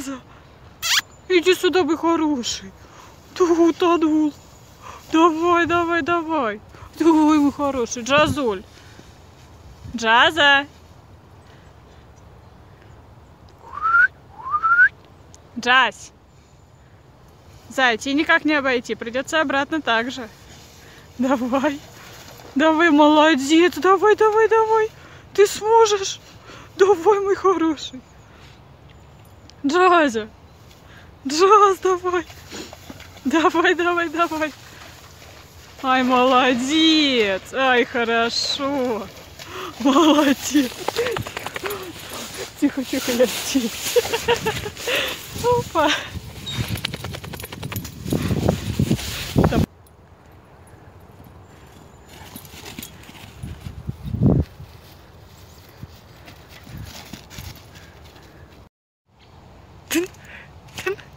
Джаза, иди сюда, вы хороший. Тут утонул. Давай, давай, давай. Давай, мой хороший. Джазуль. Джаза. Джаз. Зай, тебе никак не обойти. Придется обратно так же. Давай. Давай, молодец. Давай, давай, давай. Ты сможешь. Давай, мой хороший. Джаза. Джаз, давай. Давай, давай, давай. Ай, молодец. Ай, хорошо. Молодец. Тихо, тихо, я здесь. Опа. Тын, тын.